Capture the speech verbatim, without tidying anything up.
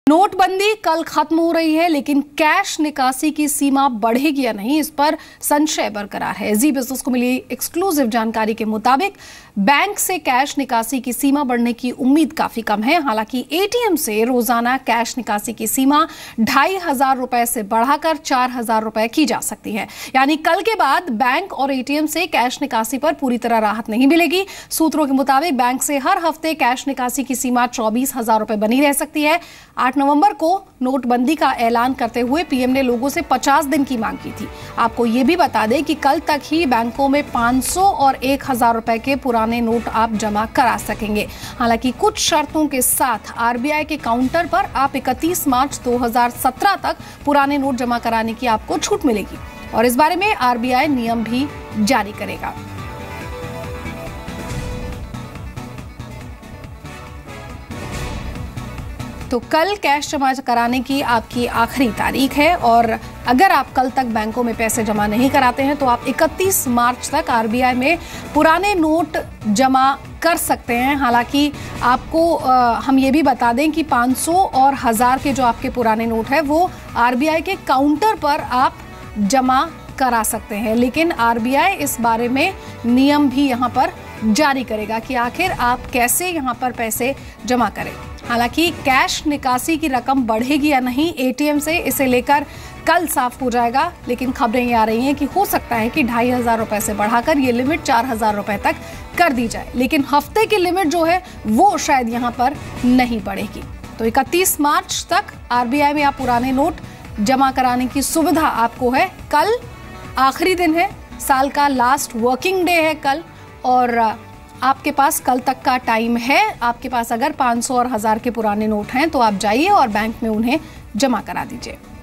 नोटबंदी कल खत्म हो रही है, लेकिन कैश निकासी की सीमा बढ़ेगी या नहीं, इस पर संशय बरकरार है। जी बिजनेस को मिली एक्सक्लूसिव जानकारी के मुताबिक बैंक से कैश निकासी की सीमा बढ़ने की उम्मीद काफी कम है। हालांकि एटीएम से रोजाना कैश निकासी की सीमा ढाई हजार रुपए से बढ़ाकर चार हजार रुपए की जा सकती है। यानी कल के बाद बैंक और एटीएम से कैश निकासी पर पूरी तरह राहत नहीं मिलेगी। सूत्रों के मुताबिक बैंक से हर हफ्ते कैश निकासी की सीमा चौबीस हजार रुपए बनी रह सकती है। आठ नवंबर को नोटबंदी का ऐलान करते हुए पीएम ने लोगों से पचास दिन की मांग की थी। आपको यह भी बता दें कि कल तक ही बैंकों में पाँच सौ और एक हजार रुपए के पुराने नोट आप जमा करा सकेंगे। हालांकि कुछ शर्तों के साथ आरबीआई के काउंटर पर आप इकतीस मार्च दो हजार सत्रह तक पुराने नोट जमा कराने की आपको छूट मिलेगी और इस बारे में आरबीआई नियम भी जारी करेगा। तो कल कैश जमा कराने की आपकी आखिरी तारीख है और अगर आप कल तक बैंकों में पैसे जमा नहीं कराते हैं तो आप इकतीस मार्च तक आरबीआई में पुराने नोट जमा कर सकते हैं। हालांकि आपको आ, हम ये भी बता दें कि पाँच सौ और हजार के जो आपके पुराने नोट है वो आरबीआई के काउंटर पर आप जमा करा सकते हैं, लेकिन आरबीआई इस बारे में नियम भी यहाँ पर जारी करेगा कि आखिर आप कैसे यहाँ पर पैसे जमा करें। हालांकि कैश निकासी की रकम बढ़ेगी या नहीं एटीएम से, इसे लेकर कल साफ हो जाएगा, लेकिन खबरें ये आ रही हैं कि हो सकता है कि ढाई हजार रुपए से बढ़ाकर ये लिमिट चार हजार रुपए तक कर दी जाए, लेकिन हफ्ते की लिमिट जो है वो शायद यहाँ पर नहीं बढ़ेगी। तो इकतीस मार्च तक आरबीआई में आप पुराने नोट जमा कराने की सुविधा आपको है। कल आखिरी दिन है, साल का लास्ट वर्किंग डे है कल, और आपके पास कल तक का टाइम है। आपके पास अगर पाँच सौ और हजार के पुराने नोट हैं तो आप जाइए और बैंक में उन्हें जमा करा दीजिए।